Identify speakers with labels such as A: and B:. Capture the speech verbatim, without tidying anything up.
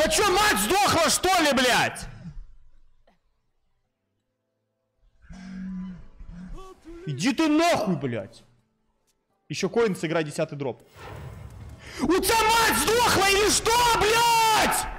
A: Да чё, мать сдохла, что ли, блядь? Иди ты нахуй, блядь. Еще коин сыграй десятый дроп. У тебя мать сдохла или что, блядь?